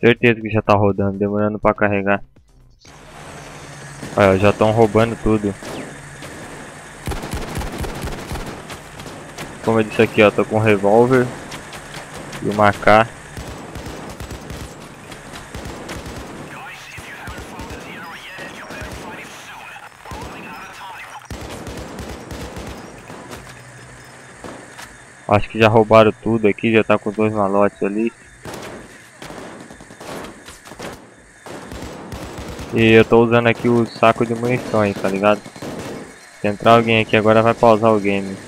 Certeza que já tá rodando, demorando pra carregar. Olha, já estão roubando tudo. Como eu disse aqui, ó, tô com um revólver e uma AK. Acho que já roubaram tudo aqui, já tá com 2 malotes ali. E eu tô usando aqui o saco de munições, tá ligado? Se entrar alguém aqui agora vai pausar o game.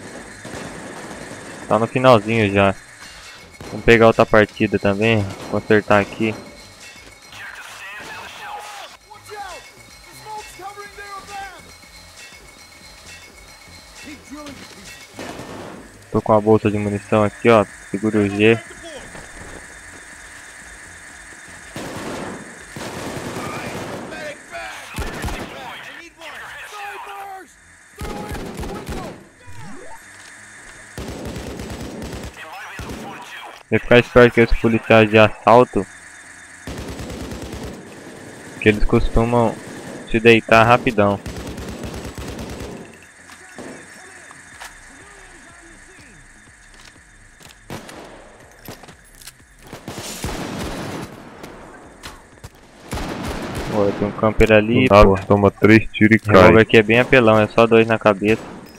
Tá no finalzinho já. Vamos pegar outra partida também, consertar aqui. Tô com a bolsa de munição aqui, ó. Segura o G. Tem que ficar esperto com esses policiais de assalto, que eles costumam te deitar rapidão. Ó, tem um camper ali, pô. Toma 3 tiros e O revólver cai. aqui é bem apelão, é só 2 na cabeça.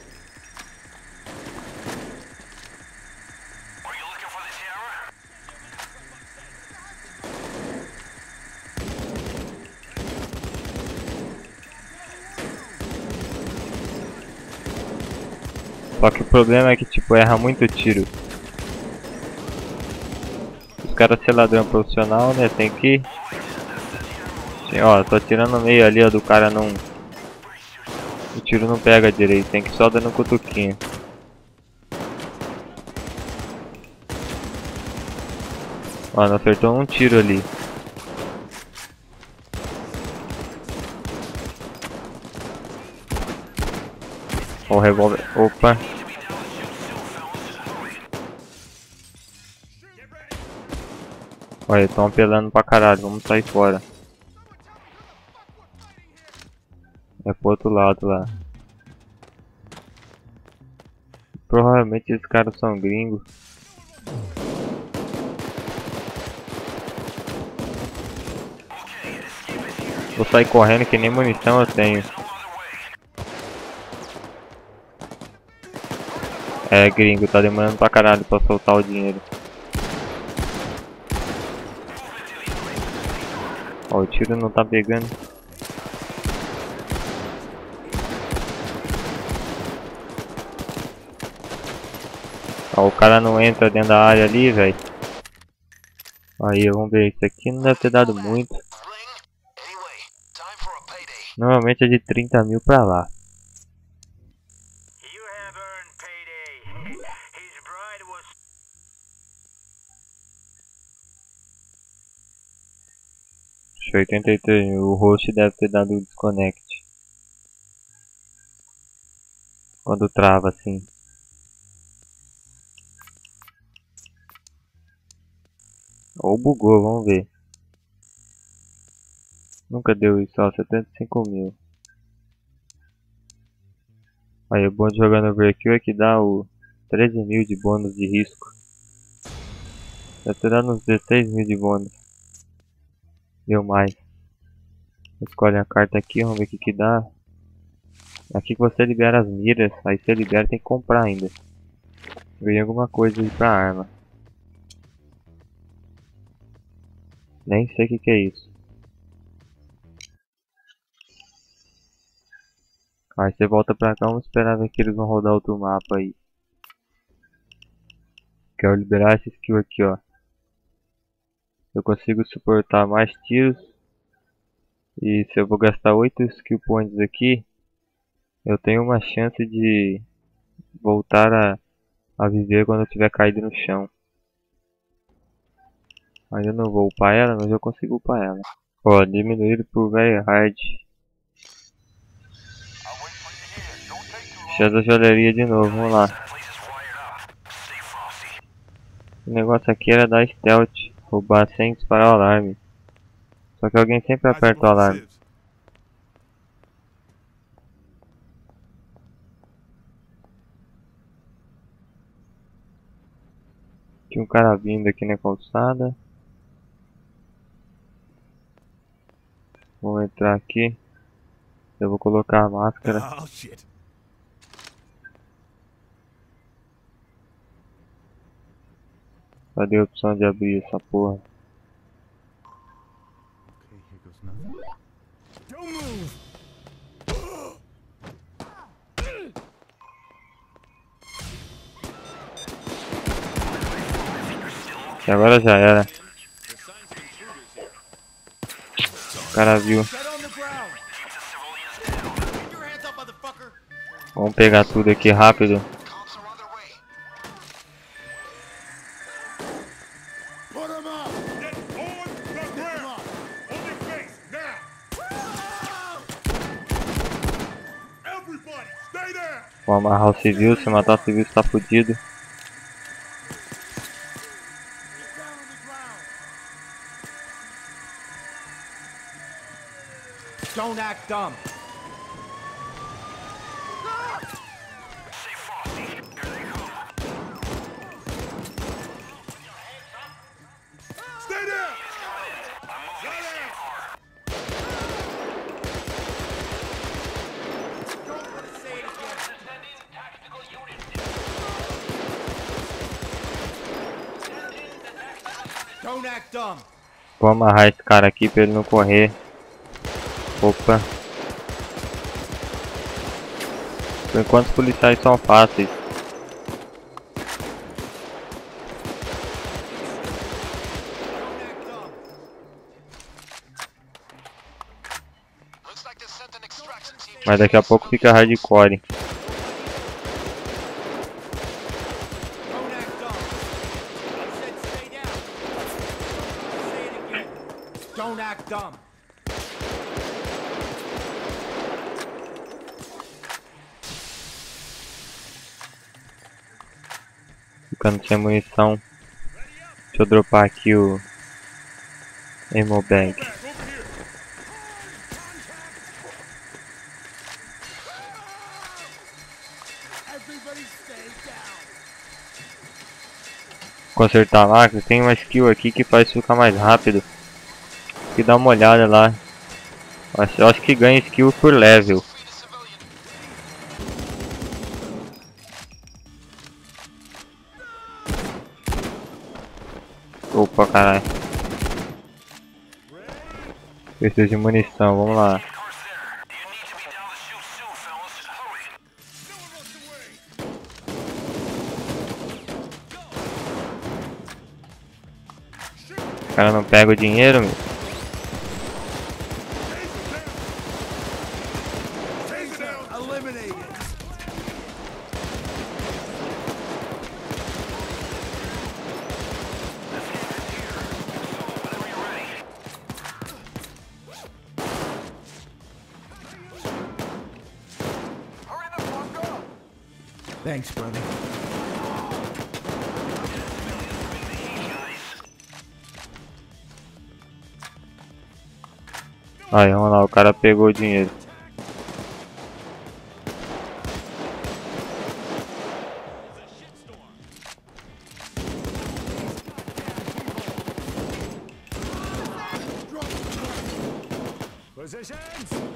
Só que o problema é que tipo erra muito tiro. Os caras ser ladrão profissional, né? Tem que... Sim, ó, tô atirando no meio ali, ó, do cara não... O tiro não pega direito, tem que só dando um cutuquinho. Ó, não acertou um tiro ali. Ó, o revólver... Opa! Olha, estão apelando pra caralho, vamos sair fora. É pro outro lado lá. Provavelmente esses caras são gringos. Vou sair correndo que nem munição eu tenho. É gringo, tá demorando pra caralho pra soltar o dinheiro. Ó, o tiro não tá pegando. Ó, o cara não entra dentro da área ali, velho. Aí, vamos ver, isso aqui não deve ter dado muito. Normalmente é de 30 mil pra lá. Acho que 83 mil, o host deve ter dado o disconnect. Quando trava assim. Ou bugou, vamos ver. Nunca deu isso, ó, 75 mil. Aí o bom de jogar no Overkill é que dá o 13 mil de bônus de risco. Deve ter dado uns 16 mil de bônus. Deu mais. Escolhe a carta aqui, vamos ver o que que dá. Aqui que você libera as miras, aí você libera tem que comprar ainda. Ganhei alguma coisa aí pra arma. Nem sei o que que é isso. Aí você volta pra cá, vamos esperar ver que eles vão rodar outro mapa aí. Quero liberar essa skill aqui, ó. Eu consigo suportar mais tiros. E se eu vou gastar 8 skill points aqui, eu tenho uma chance de voltar a viver quando eu tiver caído no chão. Ainda não vou upar ela, mas eu consigo upar ela. Ó, diminuído por very hard. Chá da joalheria de novo, vamos lá. O negócio aqui era dar stealth. roubar sem disparar o alarme. Só que alguém sempre aperta o alarme. Tinha um cara vindo aqui na calçada. Vamos entrar aqui. Eu vou colocar a máscara. Oh, shit. Cadê a opção de abrir essa porra? Okay, here goes nothing. Don't move. E agora já era. O cara viu. Get on the ground. Get your hands up, motherfucker. Vamos pegar tudo aqui rápido. Put him up. Get on the ground. On your face now. Everybody, stay there. Vou amarrar o civil. Se matar o civil está fudido. Get down on the ground. Don't act dumb. Stay there. Don't act dumb. Vou amarrar esse cara aqui pra ele não correr. Opa. Por enquanto os policiais são fáceis. Mas daqui a pouco fica hardcore. Don't act dumb. I said stay down. Say it again. Don't act dumb. Ficando sem munição. Deixa eu dropar aqui o ammo bag. Everybody stay down. Consertar a máquina. Tem uma skill aqui que faz ficar mais rápido. Que dá uma olhada lá. Eu acho que ganha skill por level. Opa, caralho. Preciso de munição, vamos lá. O cara não pega o dinheiro, meu. Eliminated. Thanks, brother. Aí, vamos lá, o cara pegou o dinheiro. Positions.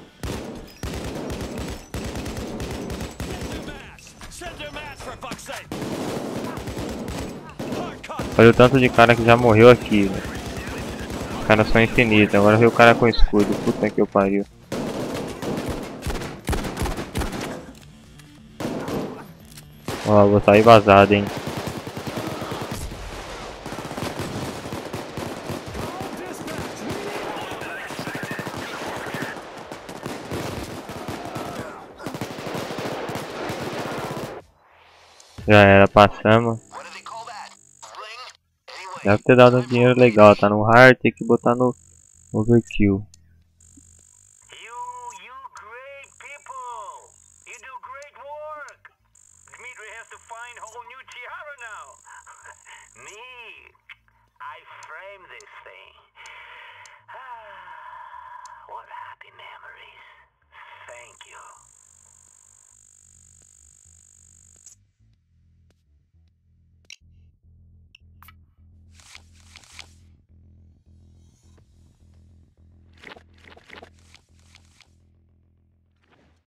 Send their mass for fuck's sake. Olha o tanto de cara que já morreu aqui, né? Os caras são infinitos. Agora veio o cara com escudo. Puta que eu pariu. Ó, vou sair vazado, hein. Já era, passamos. Deve ter dado um dinheiro legal, tá no hard, tem que botar no overkill. You great people. You do great work. Dmitri has to find whole new tiara now. Me, I framed this thing. Ah, what happy memories.